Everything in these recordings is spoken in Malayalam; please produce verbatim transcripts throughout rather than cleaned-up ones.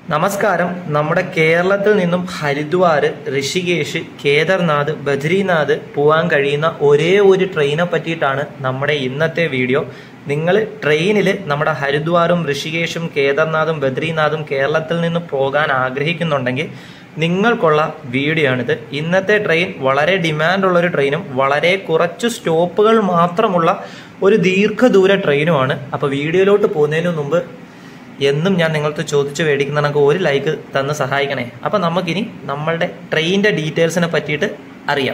നമസ്കാരം. നമ്മുടെ കേരളത്തിൽ നിന്നും ഹരിദ്വാർ, ഋഷികേശ്, കേദർനാഥ്, ബദ്രിനാഥ് പോകാൻ കഴിയുന്ന ഒരേ ഒരു ട്രെയിനെ പറ്റിയിട്ടാണ് നമ്മുടെ ഇന്നത്തെ വീഡിയോ. നിങ്ങൾ ട്രെയിനിൽ നമ്മുടെ ഹരിദ്വാറും ഋഷികേശും കേദർനാഥും ബദ്രിനാഥും കേരളത്തിൽ നിന്ന് പോകാൻ ആഗ്രഹിക്കുന്നുണ്ടെങ്കിൽ നിങ്ങൾക്കുള്ള വീഡിയോ ആണിത്. ഇന്നത്തെ ട്രെയിൻ വളരെ ഡിമാൻഡുള്ളൊരു ട്രെയിനും വളരെ കുറച്ച് സ്റ്റോപ്പുകൾ മാത്രമുള്ള ഒരു ദീർഘദൂര ട്രെയിനുമാണ്. അപ്പോൾ വീഡിയോയിലോട്ട് പോകുന്നതിന് മുമ്പ് എന്നും ഞാൻ നിങ്ങൾക്ക് ചോദിച്ചു മേടിക്കുന്ന കണക്ക് ഒരു ലൈക്ക് തന്ന് സഹായിക്കണേ. അപ്പം നമുക്കിനി നമ്മളുടെ ട്രെയിനിൻ്റെ ഡീറ്റെയിൽസിനെ പറ്റിയിട്ട് അറിയാം.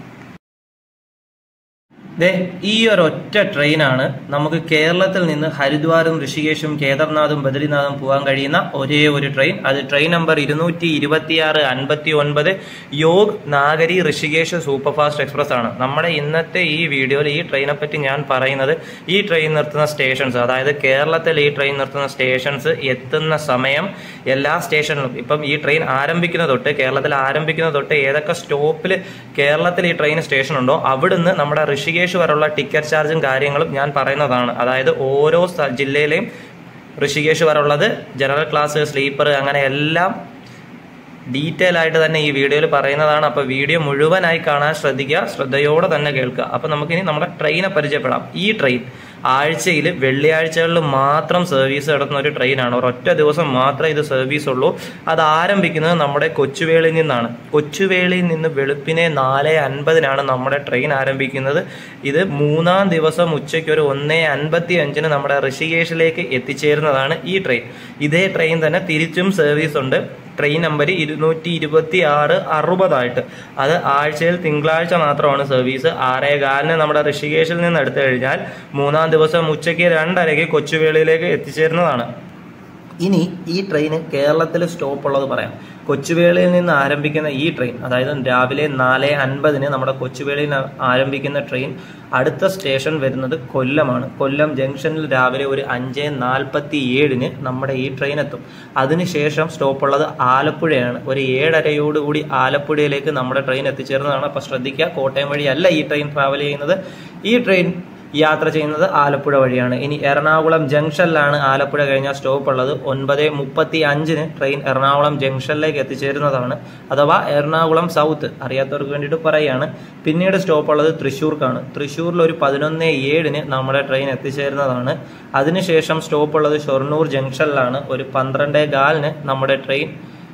ദേ ഈ ഒരു ഒറ്റ ട്രെയിനാണ് നമുക്ക് കേരളത്തിൽ നിന്ന് ഹരിദ്വാറും ഋഷികേശും കേദർനാഥും ബദ്രിനാഥും പോകാൻ കഴിയുന്ന ഒരേ ഒരു ട്രെയിൻ. അത് ട്രെയിൻ നമ്പർ ഇരുന്നൂറ്റി ഇരുപത്തിയാറ് അൻപത്തി ഒൻപത് Yog Nagari Rishikesh super fast express ആണ്. നമ്മുടെ ഇന്നത്തെ ഈ വീഡിയോയിൽ ഈ ട്രെയിനെ പറ്റി ഞാൻ പറയുന്നത് ഈ ട്രെയിൻ നിർത്തുന്ന സ്റ്റേഷൻസ്, അതായത് കേരളത്തിൽ ഈ ട്രെയിൻ നിർത്തുന്ന സ്റ്റേഷൻസ്, എത്തുന്ന സമയം, എല്ലാ സ്റ്റേഷനിലും ഇപ്പം ഈ ട്രെയിൻ ആരംഭിക്കുന്ന തൊട്ട് കേരളത്തിൽ ആരംഭിക്കുന്ന തൊട്ട് ഏതൊക്കെ സ്റ്റോപ്പിൽ കേരളത്തിൽ ഈ ട്രെയിൻ സ്റ്റേഷൻ ഉണ്ടോ അവിടുന്ന് നമ്മുടെ ഋഷികേശ് വരെയുള്ള ടിക്കറ്റ് ചാർജും കാര്യങ്ങളും ഞാൻ പറയുന്നതാണ്. അതായത് ഓരോ ജില്ലയിലെയും ഋഷികേശ് വരെയുള്ളത് ജനറൽ ക്ലാസ്, സ്ലീപ്പർ, അങ്ങനെ എല്ലാം ഡീറ്റെയിൽ ആയിട്ട് തന്നെ ഈ വീഡിയോയിൽ പറയുന്നതാണ്. അപ്പോൾ വീഡിയോ മുഴുവനായി കാണാൻ ശ്രദ്ധിക്കുക, ശ്രദ്ധയോടെ തന്നെ കേൾക്കുക. അപ്പോൾ നമുക്കിനി നമ്മുടെ ട്രെയിനെ പരിചയപ്പെടാം. ഈ ട്രെയിൻ ആഴ്ചയിൽ വെള്ളിയാഴ്ചകളിൽ മാത്രം സർവീസ് നടത്തുന്ന ഒരു ട്രെയിനാണ്. ഒരൊറ്റ ദിവസം മാത്രമേ ഇത് സർവീസ് ഉള്ളൂ. അത് ആരംഭിക്കുന്നത് നമ്മുടെ കൊച്ചുവേളിയിൽ നിന്നാണ്. കൊച്ചുവേളിയിൽ നിന്ന് വെളുപ്പിനെ നാല് അൻപതിനാണ് നമ്മുടെ ട്രെയിൻ ആരംഭിക്കുന്നത്. ഇത് മൂന്നാം ദിവസം ഉച്ചയ്ക്ക് ഒരു ഒന്ന് അൻപത്തി അഞ്ചിന് നമ്മുടെ ഋഷികേശിലേക്ക് എത്തിച്ചേരുന്നതാണ് ഈ ട്രെയിൻ. ഇതേ ട്രെയിൻ തന്നെ തിരിച്ചും സർവീസ് ഉണ്ട്. ട്രെയിൻ നമ്പർ ഇരുന്നൂറ്റി ഇരുപത്തി ആറ് അറുപതായിട്ട്. അത് ആഴ്ചയിൽ തിങ്കളാഴ്ച മാത്രമാണ് സർവീസ്. ആറേ കാലിന് നമ്മുടെ ഋഷികേശിൽ നിന്ന് എടുത്തു കഴിഞ്ഞാൽ മൂന്നാം ദിവസം ഉച്ചയ്ക്ക് രണ്ടരയ്ക്ക് കൊച്ചുവേളിയിലേക്ക് എത്തിച്ചേരുന്നതാണ്. ഇനി ഈ ട്രെയിന് കേരളത്തിൽ സ്റ്റോപ്പ് ഉള്ളത് പറയാം. കൊച്ചുവേളിയിൽ നിന്ന് ആരംഭിക്കുന്ന ഈ ട്രെയിൻ, അതായത് രാവിലെ നാല് അൻപതിന് നമ്മുടെ കൊച്ചുവേളിയിൽ ആരംഭിക്കുന്ന ട്രെയിൻ അടുത്ത സ്റ്റേഷൻ വരുന്നത് കൊല്ലമാണ്. കൊല്ലം ജംഗ്ഷനിൽ രാവിലെ ഒരു അഞ്ച് നാൽപ്പത്തി ഏഴിന് നമ്മുടെ ഈ ട്രെയിൻ എത്തും. അതിനുശേഷം സ്റ്റോപ്പുള്ളത് ആലപ്പുഴയാണ്. ഒരു ഏഴരയോടുകൂടി ആലപ്പുഴയിലേക്ക് നമ്മുടെ ട്രെയിൻ എത്തിച്ചേർന്നതാണ്. അപ്പോൾ ശ്രദ്ധിക്കുക, കോട്ടയം വഴിയല്ല ഈ ട്രെയിൻ ട്രാവൽ ചെയ്യുന്നത്. ഈ ട്രെയിൻ യാത്ര ചെയ്യുന്നത് ആലപ്പുഴ വഴിയാണ്. ഇനി എറണാകുളം ജംഗ്ഷനിലാണ് ആലപ്പുഴ കഴിഞ്ഞാൽ സ്റ്റോപ്പ് ഉള്ളത്. ഒൻപത് മുപ്പത്തി അഞ്ചിന് ട്രെയിൻ എറണാകുളം ജംഗ്ഷനിലേക്ക് എത്തിച്ചേരുന്നതാണ്. അഥവാ എറണാകുളം സൗത്ത് അറിയാത്തവർക്ക് വേണ്ടിയിട്ട് പറയുകയാണ്. പിന്നീട് സ്റ്റോപ്പ് ഉള്ളത് തൃശ്ശൂർക്കാണ്. തൃശ്ശൂരിൽ ഒരു പതിനൊന്ന് ഏഴിന് നമ്മുടെ ട്രെയിൻ എത്തിച്ചേരുന്നതാണ്. അതിനുശേഷം സ്റ്റോപ്പ് ഉള്ളത് ഷൊർണൂർ ജംഗ്ഷനിലാണ്. ഒരു പന്ത്രണ്ടേ കാലിന് നമ്മുടെ ട്രെയിൻ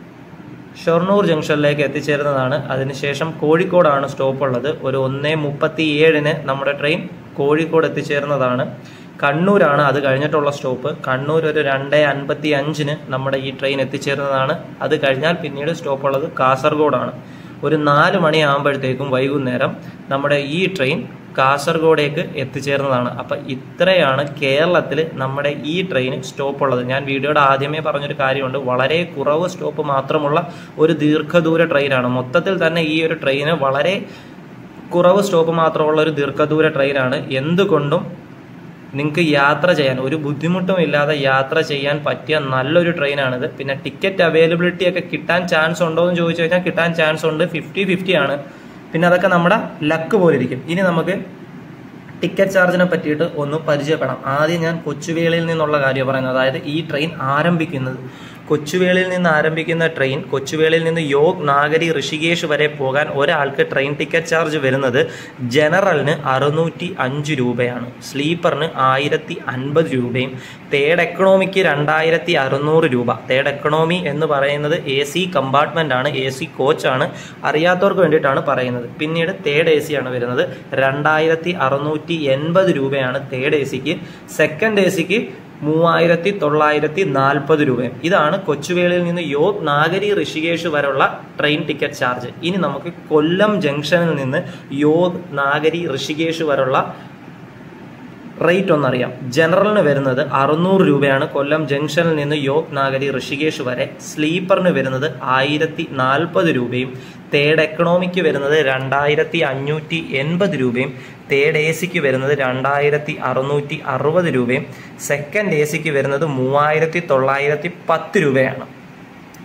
ഷൊർണൂർ ജംഗ്ഷനിലേക്ക് എത്തിച്ചേരുന്നതാണ്. അതിനുശേഷം കോഴിക്കോടാണ് സ്റ്റോപ്പ് ഉള്ളത്. ഒരു ഒന്ന് മുപ്പത്തി ഏഴിന് നമ്മുടെ ട്രെയിൻ കോഴിക്കോട് എത്തിച്ചേരുന്നതാണ്. കണ്ണൂരാണ് അത് കഴിഞ്ഞിട്ടുള്ള സ്റ്റോപ്പ്. കണ്ണൂർ ഒരു രണ്ട് അൻപത്തി അഞ്ചിന് നമ്മുടെ ഈ ട്രെയിൻ എത്തിച്ചേരുന്നതാണ്. അത് കഴിഞ്ഞാൽ പിന്നീട് സ്റ്റോപ്പ് ഉള്ളത് കാസർഗോഡാണ്. ഒരു നാല് മണിയാകുമ്പോഴത്തേക്കും വൈകുന്നേരം നമ്മുടെ ഈ ട്രെയിൻ കാസർഗോഡേക്ക് എത്തിച്ചേർന്നതാണ്. അപ്പം ഇത്രയാണ് കേരളത്തിൽ നമ്മുടെ ഈ ട്രെയിൻ സ്റ്റോപ്പ് ഉള്ളത്. ഞാൻ വീഡിയോയുടെ ആദ്യമേ പറഞ്ഞൊരു കാര്യമുണ്ട്, വളരെ കുറവ് സ്റ്റോപ്പ് മാത്രമുള്ള ഒരു ദീർഘദൂര ട്രെയിനാണ്. മൊത്തത്തിൽ തന്നെ ഈ ഒരു ട്രെയിന് വളരെ കുറവ് സ്റ്റോപ്പ് മാത്രമുള്ള ഒരു ദീർഘദൂര ട്രെയിനാണ്. എന്തുകൊണ്ടും നിങ്ങൾക്ക് യാത്ര ചെയ്യാൻ ഒരു ബുദ്ധിമുട്ടും ഇല്ലാതെ യാത്ര ചെയ്യാൻ പറ്റിയ നല്ലൊരു ട്രെയിനാണിത്. പിന്നെ ടിക്കറ്റ് അവൈലബിലിറ്റി ഒക്കെ കിട്ടാൻ ചാൻസ് ഉണ്ടോ എന്ന് ചോദിച്ചു കഴിഞ്ഞാൽ കിട്ടാൻ ചാൻസ് ഉണ്ട്. ഫിഫ്റ്റി ഫിഫ്റ്റി ആണ്. പിന്നെ അതൊക്കെ നമ്മുടെ ലക്ക് പോലെ ഇരിക്കും. ഇനി നമുക്ക് ടിക്കറ്റ് ചാർജിനെ പറ്റിയിട്ട് ഒന്ന് പരിചയപ്പെടാം. ആദ്യം ഞാൻ കൊച്ചുവേളിയിൽ നിന്നുള്ള കാര്യം പറയുന്നത്. അതായത് ഈ ട്രെയിൻ ആരംഭിക്കുന്നത് കൊച്ചുവേളിയിൽ നിന്ന് ആരംഭിക്കുന്ന ട്രെയിൻ കൊച്ചുവേളിയിൽ നിന്ന് യോഗ് നാഗരി ഋഷികേശ് വരെ പോകാൻ ഒരാൾക്ക് ട്രെയിൻ ടിക്കറ്റ് ചാർജ് വരുന്നത് ജനറലിന് അറുന്നൂറ്റി അഞ്ച് രൂപയാണ്, സ്ലീപ്പറിന് ആയിരത്തി അൻപത് രൂപയും, തേർഡ് എക്കണോമിക്ക് രണ്ടായിരത്തി അറുന്നൂറ് രൂപ. തേർഡ് എക്കണോമി എന്ന് പറയുന്നത് എ സി കമ്പാർട്ട്മെൻ്റ് ആണ്, എ സി കോച്ചാണ്. അറിയാത്തവർക്ക് വേണ്ടിയിട്ടാണ് പറയുന്നത്. പിന്നീട് തേർഡ് എ സി ആണ് വരുന്നത്. രണ്ടായിരത്തി അറുന്നൂറ്റി എൺപത് രൂപയാണ് തേർഡ് എ സിക്ക്. സെക്കൻഡ് എ സിക്ക് മൂവായിരത്തി തൊള്ളായിരത്തി നാൽപ്പത് രൂപയും. ഇതാണ് കൊച്ചുവേളിയിൽ നിന്ന് യോഗ് നാഗരി ഋഷികേശ് വരെയുള്ള ട്രെയിൻ ടിക്കറ്റ് ചാർജ്. ഇനി നമുക്ക് കൊല്ലം ജംഗ്ഷനിൽ നിന്ന് യോഗ് നാഗരി ഋഷികേശ് വരെയുള്ള റേറ്റ് ഒന്നറിയാം. ജനറലിന് വരുന്നത് അറുന്നൂറ് രൂപയാണ് കൊല്ലം ജംഗ്ഷനിൽ നിന്ന് യോഗ് നാഗരി ഋഷികേശ് വരെ. സ്ലീപ്പറിന് വരുന്നത് ആയിരത്തി നാൽപ്പത് രൂപയും, തേർഡ് എക്കണോമിക്ക് വരുന്നത് രണ്ടായിരത്തി അഞ്ഞൂറ്റി എൺപത് രൂപയും, തേർഡ് എ സിക്ക് വരുന്നത് രണ്ടായിരത്തി അറുന്നൂറ്റി അറുപത് രൂപയും, സെക്കൻഡ് എ സിക്ക് വരുന്നത് മൂവായിരത്തി തൊള്ളായിരത്തി പത്ത് രൂപയാണ്.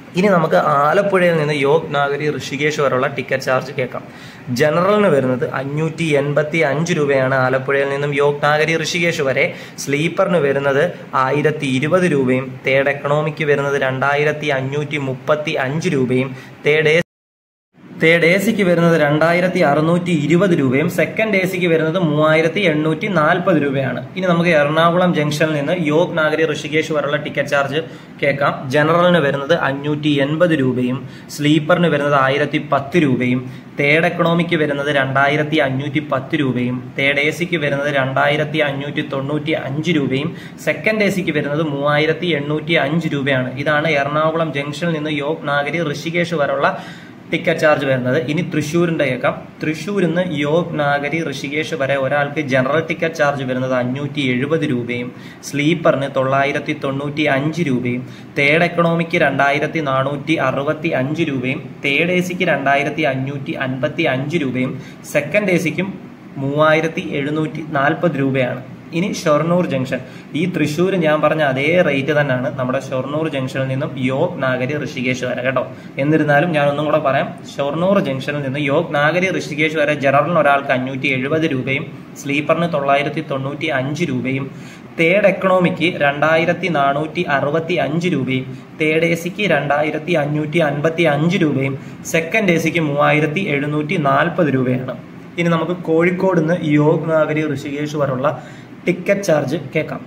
ഇനി നമുക്ക് ആലപ്പുഴയിൽ നിന്ന് യോഗ് നാഗരി ഋഷികേശ് വരെയുള്ള ടിക്കറ്റ് ചാർജ് കേൾക്കാം. ജനറലിന് വരുന്നത് അഞ്ഞൂറ്റി എൺപത്തി അഞ്ച് രൂപയാണ് ആലപ്പുഴയിൽ നിന്നും യോഗ് നാഗരി ഋഷികേശ് വരെ. സ്ലീപ്പറിന് വരുന്നത് ആയിരത്തി ഇരുപത് രൂപയും തേർഡ് എക്കണോമിക്ക് വരുന്നത് രണ്ടായിരത്തി അഞ്ഞൂറ്റി മുപ്പത്തി അഞ്ച് രൂപയും തേർഡ് എ തേർഡ് എ സിക്ക് വരുന്നത് രണ്ടായിരത്തി അറുന്നൂറ്റി ഇരുപത് രൂപയും സെക്കൻഡ് എ സിക്ക് വരുന്നത് മൂവായിരത്തി എണ്ണൂറ്റി നാൽപ്പത് രൂപയാണ്. ഇനി നമുക്ക് എറണാകുളം ജംഗ്ഷനിൽ നിന്ന് യോഗ് നാഗരി ഋഷികേശ് വരെയുള്ള ടിക്കറ്റ് ചാർജ് കേൾക്കാം. ജനറലിന് വരുന്നത് അഞ്ഞൂറ്റി എൺപത് രൂപയും സ്ലീപ്പറിന് വരുന്നത് ആയിരത്തി പത്ത് രൂപയും തേർഡ് എക്കണോമിക്ക് വരുന്നത് രണ്ടായിരത്തി അഞ്ഞൂറ്റി പത്ത് രൂപയും തേർഡ് എ സിക്ക് വരുന്നത് രണ്ടായിരത്തി അഞ്ഞൂറ്റി തൊണ്ണൂറ്റി അഞ്ച് രൂപയും സെക്കൻഡ് എ സിക്ക് വരുന്നത് മൂവായിരത്തി എണ്ണൂറ്റി അഞ്ച് രൂപയാണ്. ഇതാണ് എറണാകുളം ജംഗ്ഷനിൽ നിന്ന് യോഗ് നാഗരി ഋഷികേശ് വരെയുള്ള ടിക്കറ്റ് ചാർജ് വരുന്നത്. ഇനി തൃശ്ശൂരിന്റെ കേൾക്കാം. തൃശ്ശൂരിൽ നിന്ന് യോഗ് നാഗരി ഋഷികേശ് വരെ ഒരാൾക്ക് ജനറൽ ടിക്കറ്റ് ചാർജ് വരുന്നത് അഞ്ഞൂറ്റി എഴുപത് രൂപയും സ്ലീപ്പറിന് തൊള്ളായിരത്തി തൊണ്ണൂറ്റി അഞ്ച് രൂപയും തേർഡ് എക്കണോമിക്ക് രണ്ടായിരത്തി നാനൂറ്റി അറുപത്തി അഞ്ച് രൂപയും തേർഡ് എ സിക്ക് രണ്ടായിരത്തി അഞ്ഞൂറ്റി അൻപത്തി അഞ്ച് രൂപയും സെക്കൻഡ് എ സിക്കും മൂവായിരത്തി എഴുന്നൂറ്റി നാൽപ്പത് രൂപയാണ്. ഇനി ഷൊർണൂർ ജംഗ്ഷൻ. ഈ തൃശ്ശൂർ ഞാൻ പറഞ്ഞ അതേ റേറ്റ് തന്നെയാണ് നമ്മുടെ ഷൊർണൂർ ജംഗ്ഷനിൽ നിന്നും യോഗ് നാഗരി ഋഷികേശ് വരെ കേട്ടോ. എന്നിരുന്നാലും ഞാൻ ഒന്നും കൂടെ പറയാം. ഷൊർണൂർ ജംഗ്ഷനിൽ നിന്ന് യോഗ് നാഗരി ഋഷികേശ് വരെ ജനറലിന് ഒരാൾക്ക് അഞ്ഞൂറ്റി എഴുപത് രൂപയും സ്ലീപ്പറിന് തൊള്ളായിരത്തി തൊണ്ണൂറ്റി അഞ്ച് രൂപയും തേർഡ് എക്കണോമിക്ക് രണ്ടായിരത്തി നാനൂറ്റി അറുപത്തി അഞ്ച് രൂപയും തേർഡ് എ സിക്ക് രണ്ടായിരത്തി അഞ്ഞൂറ്റി അൻപത്തി അഞ്ച് രൂപയും സെക്കൻഡ് എ സിക്ക് മൂവായിരത്തി എഴുന്നൂറ്റി നാൽപ്പത് രൂപയാണ്. ഇനി നമുക്ക് കോഴിക്കോട് നിന്ന് യോഗ് നാഗരി ഋഷികേശ് വരെയുള്ള ടിക്കറ്റ് ചാർജ് കേൾക്കാം.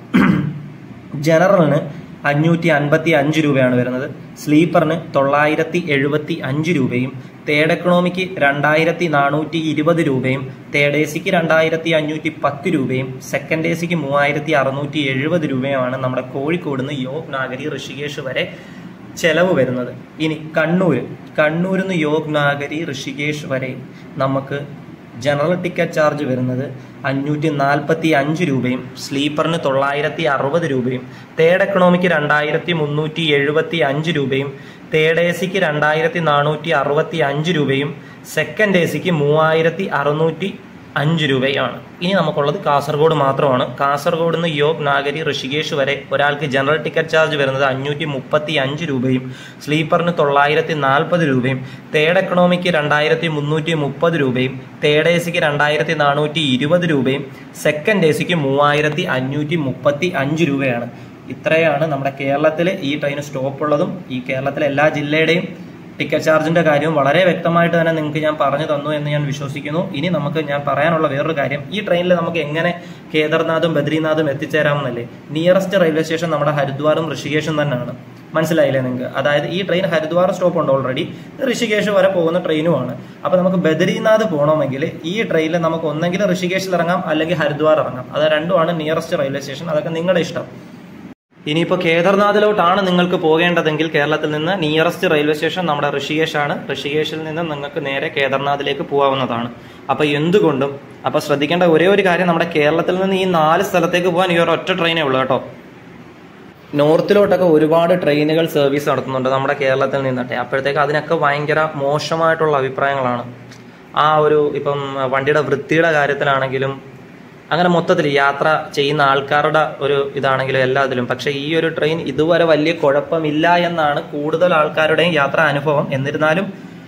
ജനറലിന് അഞ്ഞൂറ്റി അൻപത്തി അഞ്ച് രൂപയാണ് വരുന്നത്. സ്ലീപ്പറിന് തൊള്ളായിരത്തി എഴുപത്തി അഞ്ച് രൂപയും തേർഡ് എക്കണോമിക്ക് രണ്ടായിരത്തി നാനൂറ്റി ഇരുപത് രൂപയും തേർഡ് എ സിക്ക് രണ്ടായിരത്തി അഞ്ഞൂറ്റി പത്ത് രൂപയും സെക്കൻഡ് എ സിക്ക് മൂവായിരത്തി അറുന്നൂറ്റി എഴുപത് രൂപയുമാണ് നമ്മുടെ കോഴിക്കോട് നിന്ന് യോഗ് നാഗരി ഋഷികേശ് വരെ ചെലവ് വരുന്നത്. ഇനി കണ്ണൂർ കണ്ണൂരിൽ നിന്ന് യോഗ് നാഗരി ഋഷികേശ് വരെ നമുക്ക് ജനറൽ ടിക്കറ്റ് ചാർജ് വരുന്നത് അഞ്ഞൂറ്റി നാൽപ്പത്തി അഞ്ച് രൂപയും സ്ലീപ്പറിന് തൊള്ളായിരത്തി അറുപത് രൂപയും തേർഡ് എക്കണോമിക്ക് രണ്ടായിരത്തി മുന്നൂറ്റി എഴുപത്തി അഞ്ച് രൂപയും തേർഡ് എ സിക്ക് രണ്ടായിരത്തി നാനൂറ്റി അറുപത്തി അഞ്ച് രൂപയും സെക്കൻഡ് എ സിക്ക് മൂവായിരത്തി അറുന്നൂറ്റി അഞ്ച് രൂപയാണ്. ഇനി നമുക്കുള്ളത് കാസർഗോഡ് മാത്രമാണ്. കാസർഗോഡ് നിന്ന് യോഗ് നാഗരി ഋഷികേശ് വരെ ഒരാൾക്ക് ജനറൽ ടിക്കറ്റ് ചാർജ് വരുന്നത് അഞ്ഞൂറ്റി മുപ്പത്തി അഞ്ച് രൂപയും സ്ലീപ്പറിന് തൊള്ളായിരത്തി നാൽപ്പത് രൂപയും തേർഡ് എക്കണോമിക്ക് രണ്ടായിരത്തി മുന്നൂറ്റി മുപ്പത് രൂപയും തേർഡ് എ സിക്ക് രണ്ടായിരത്തി നാനൂറ്റി ഇരുപത് രൂപയും സെക്കൻഡ് എ സിക്ക് മൂവായിരത്തി അഞ്ഞൂറ്റി മുപ്പത്തി അഞ്ച് രൂപയാണ്. ഇത്രയാണ് നമ്മുടെ കേരളത്തിൽ ഈ ട്രെയിൻ സ്റ്റോപ്പ് ഉള്ളതും ഈ കേരളത്തിലെ എല്ലാ ജില്ലയുടെയും ടിക്കറ്റ് ചാർജിന്റെ കാര്യവും വളരെ വ്യക്തമായിട്ട് തന്നെ നിങ്ങൾക്ക് ഞാൻ പറഞ്ഞു തന്നു എന്ന് ഞാൻ വിശ്വസിക്കുന്നു. ഇനി നമുക്ക് ഞാൻ പറയാനുള്ള വേറൊരു കാര്യം, ഈ ട്രെയിനിൽ നമുക്ക് എങ്ങനെ കേദർനാഥും ബദ്രീനാഥും എത്തിച്ചേരാമെന്നല്ലേ. നിയറസ്റ്റ് റെയിൽവേ സ്റ്റേഷൻ നമ്മുടെ ഹരിദ്വാറും ഋഷികേശും തന്നെയാണ്. മനസ്സിലായില്ലേ നിങ്ങൾക്ക്? അതായത് ഈ ട്രെയിൻ ഹരിദ്വാർ സ്റ്റോപ്പ് ഉണ്ട് ഓൾറെഡി, ഋഷികേശ് വരെ പോകുന്ന ട്രെയിനുമാണ്. അപ്പൊ നമുക്ക് ബദ്രീനാഥ് പോകണമെങ്കിൽ ഈ ട്രെയിനിൽ നമുക്ക് ഒന്നെങ്കിൽ ഋഷികേശിൽ ഇറങ്ങാം അല്ലെങ്കിൽ ഹരിദ്വാർ ഇറങ്ങാം. അത് രണ്ടുമാണ് നിയറസ്റ്റ് റെയിൽവേ സ്റ്റേഷൻ. അതൊക്കെ നിങ്ങളുടെ ഇഷ്ടം. ഇനിയിപ്പോൾ കേദർനാഥിലോട്ടാണ് നിങ്ങൾക്ക് പോകേണ്ടതെങ്കിൽ കേരളത്തിൽ നിന്ന് നിയറസ്റ്റ് റെയിൽവേ സ്റ്റേഷൻ നമ്മുടെ ഋഷികേശാണ്. ഋഷികേശിൽ നിന്ന് നിങ്ങൾക്ക് നേരെ കേദർനാഥിലേക്ക് പോകാവുന്നതാണ്. അപ്പോൾ എന്തുകൊണ്ടും അപ്പോൾ ശ്രദ്ധിക്കേണ്ട ഒരേ ഒരു കാര്യം, നമ്മുടെ കേരളത്തിൽ നിന്ന് ഈ നാല് സ്ഥലത്തേക്ക് പോകാൻ ഈ ഒരു ഒറ്റ ട്രെയിനേ ഉള്ളൂ കേട്ടോ. നോർത്തിലോട്ടൊക്കെ ഒരുപാട് ട്രെയിനുകൾ സർവീസ് നടത്തുന്നുണ്ട് നമ്മുടെ കേരളത്തിൽ നിന്നിട്ട്. അപ്പോഴത്തേക്ക് അതിനൊക്കെ ഭയങ്കര മോശമായിട്ടുള്ള അഭിപ്രായങ്ങളാണ്. ആ ഒരു ഇപ്പം വണ്ടിയുടെ വൃത്തിയുടെ കാര്യത്തിലാണെങ്കിലും അങ്ങനെ മൊത്തത്തിൽ യാത്ര ചെയ്യുന്ന ആൾക്കാരുടെ ഒരു ഇതാണെങ്കിലും എല്ലാത്തിലും. പക്ഷെ ഈ ഒരു ട്രെയിൻ ഇതുവരെ വലിയ കുഴപ്പമില്ല എന്നാണ് കൂടുതൽ ആൾക്കാരുടെയും യാത്രാ അനുഭവം. എന്നിരുന്നാലും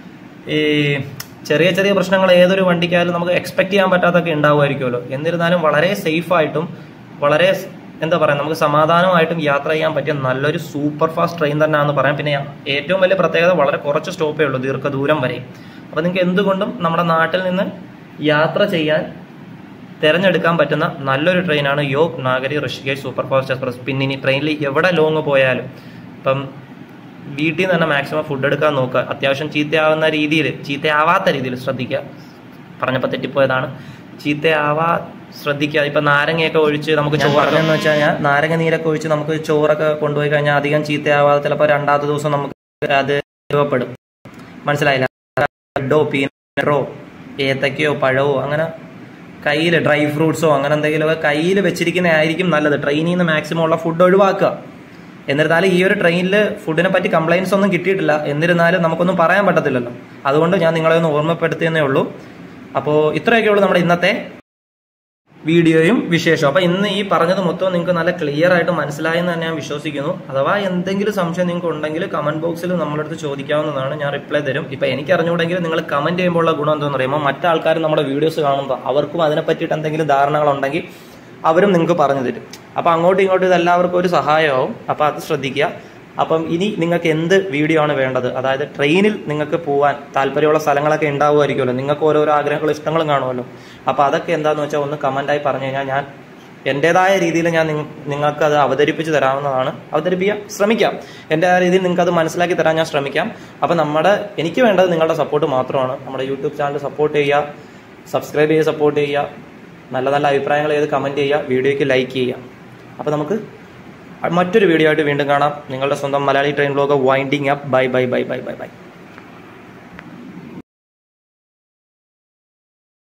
ഈ ചെറിയ ചെറിയ പ്രശ്നങ്ങൾ ഏതൊരു വണ്ടിക്കായാലും നമുക്ക് എക്സ്പെക്ട് ചെയ്യാൻ പറ്റാത്തൊക്കെ ഉണ്ടാവുമായിരിക്കുമല്ലോ. എന്നിരുന്നാലും വളരെ സേഫായിട്ടും വളരെ എന്താ പറയുക, നമുക്ക് സമാധാനമായിട്ടും യാത്ര ചെയ്യാൻ പറ്റിയ നല്ലൊരു സൂപ്പർ ഫാസ്റ്റ് ട്രെയിൻ തന്നെയാണെന്ന് പറയാം. പിന്നെ ഏറ്റവും വലിയ പ്രത്യേകത വളരെ കുറച്ച് സ്റ്റോപ്പേ ഉള്ളൂ ദീർഘദൂരം വരെ. അപ്പോൾ നിങ്ങൾക്ക് എന്തുകൊണ്ടും നമ്മുടെ നാട്ടിൽ നിന്ന് യാത്ര ചെയ്യാൻ തിരഞ്ഞെടുക്കാൻ പറ്റുന്ന നല്ലൊരു ട്രെയിനാണ് Yog Nagari Rishikesh super fast express. പിന്നെ ഇനി ട്രെയിനിൽ എവിടെ ലോങ് പോയാലും ഇപ്പം വീട്ടിൽ നിന്ന് തന്നെ മാക്സിമം ഫുഡ് എടുക്കാൻ നോക്കുക. അത്യാവശ്യം ചീത്തയാവുന്ന രീതിയിൽ, ചീത്തയാവാത്ത രീതിയിൽ ശ്രദ്ധിക്കുക. പറഞ്ഞപ്പോൾ തെറ്റിപ്പോയതാണ്. ചീത്തയാവാ ശ്രദ്ധിക്കുക. ഇപ്പം നാരങ്ങയൊക്കെ ഒഴിച്ച് നമുക്ക് ചോറൊക്കെ എന്ന് വെച്ച് കഴിഞ്ഞാൽ നാരങ്ങ നീരൊക്കെ ഒഴിച്ച് നമുക്ക് ചോറൊക്കെ കൊണ്ടുപോയി കഴിഞ്ഞാൽ അധികം ചീത്തയാവാതെ ചിലപ്പോൾ രണ്ടാമത്തെ ദിവസം നമുക്ക് അത് രൂപപ്പെടും. മനസ്സിലായില്ല? ബ്രെഡോ പീനട്ടോ ഏത്തക്കയോ പഴവോ അങ്ങനെ കയ്യിൽ ഡ്രൈ ഫ്രൂട്ട്സോ അങ്ങനെ എന്തെങ്കിലുമൊക്കെ കയ്യിൽ വെച്ചിരിക്കുന്നതായിരിക്കും നല്ലത്. ട്രെയിനിൽ നിന്ന് മാക്സിമം ഉള്ള ഫുഡ് ഒഴിവാക്കുക. എന്നിരുന്നാലും ഈ ഒരു ട്രെയിനിൽ ഫുഡിനെ പറ്റി കംപ്ലയിൻസ് ഒന്നും കിട്ടിയിട്ടില്ല. എന്നിരുന്നാലും നമുക്കൊന്നും പറയാൻ പറ്റത്തില്ലല്ലോ. അതുകൊണ്ട് ഞാൻ നിങ്ങളെ ഒന്ന് ഓർമ്മപ്പെടുത്തിയെന്നേ ഉള്ളൂ. അപ്പോൾ ഇത്രയൊക്കെ ഉള്ളൂ നമ്മുടെ ഇന്നത്തെ വീഡിയോയും വിശേഷവും. അപ്പൊ ഇന്ന് ഈ പറഞ്ഞത് മൊത്തം നിങ്ങൾക്ക് നല്ല ക്ലിയർ ആയിട്ട് മനസ്സിലായെന്ന് തന്നെ ഞാൻ വിശ്വസിക്കുന്നു. അഥവാ എന്തെങ്കിലും സംശയം നിങ്ങൾക്ക് ഉണ്ടെങ്കിൽ കമന്റ് ബോക്സിൽ നമ്മളടുത്ത് ചോദിക്കാവുന്നതാണ്, ഞാൻ റിപ്ലൈ തരും. ഇപ്പൊ എനിക്ക് അറിഞ്ഞുകൂടെങ്കിൽ നിങ്ങൾ കമന്റ് ചെയ്യുമ്പോഴുള്ള ഗുണം എന്താണെന്ന് പറയുമ്പോൾ മറ്റാൾക്കാർ നമ്മുടെ വീഡിയോസ് കാണുമ്പോൾ അവർക്കും അതിനെ പറ്റിയിട്ട് എന്തെങ്കിലും ധാരണകളുണ്ടെങ്കിൽ അവരും നിങ്ങൾക്ക് പറഞ്ഞു തരും. അപ്പൊ അങ്ങോട്ടും ഇങ്ങോട്ടും ഇത് എല്ലാവർക്കും ഒരു സഹായമാവും. അപ്പൊ അത് ശ്രദ്ധിക്കുക. അപ്പം ഇനി നിങ്ങൾക്ക് എന്ത് വീഡിയോ ആണ് വേണ്ടത്, അതായത് ട്രെയിനിൽ നിങ്ങൾക്ക് പോകാൻ താല്പര്യമുള്ള സ്ഥലങ്ങളൊക്കെ ഉണ്ടാവുമായിരിക്കുമല്ലോ, നിങ്ങൾക്ക് ഓരോരോ ആഗ്രഹങ്ങളും ഇഷ്ടങ്ങളും കാണുമല്ലോ. അപ്പൊ അതൊക്കെ എന്താന്ന് വെച്ചാൽ ഒന്ന് കമന്റായി പറഞ്ഞു കഴിഞ്ഞാൽ ഞാൻ എൻ്റെതായ രീതിയിൽ ഞാൻ നിങ്ങൾക്ക് അത് അവതരിപ്പിച്ച് തരാവുന്നതാണ്. അവതരിപ്പിക്കാൻ ശ്രമിക്കാം, എൻ്റെതായ രീതിയിൽ നിങ്ങൾക്ക് അത് മനസ്സിലാക്കി തരാൻ ഞാൻ ശ്രമിക്കാം. അപ്പം നമ്മുടെ എനിക്ക് വേണ്ടത് നിങ്ങളുടെ സപ്പോർട്ട് മാത്രമാണ്. നമ്മുടെ യൂട്യൂബ് ചാനൽ സപ്പോർട്ട് ചെയ്യുക, സബ്സ്ക്രൈബ് ചെയ്ത് സപ്പോർട്ട് ചെയ്യുക, നല്ല നല്ല അഭിപ്രായങ്ങൾ ചെയ്ത് കമന്റ് ചെയ്യുക, വീഡിയോയ്ക്ക് ലൈക്ക് ചെയ്യുക. അപ്പോൾ നമുക്ക് മറ്റൊരു വീഡിയോ ആയിട്ട് വീണ്ടും കാണാം. നിങ്ങളുടെ സ്വന്തം Malayali train vlog winding up. Bye bye bye bye bye by.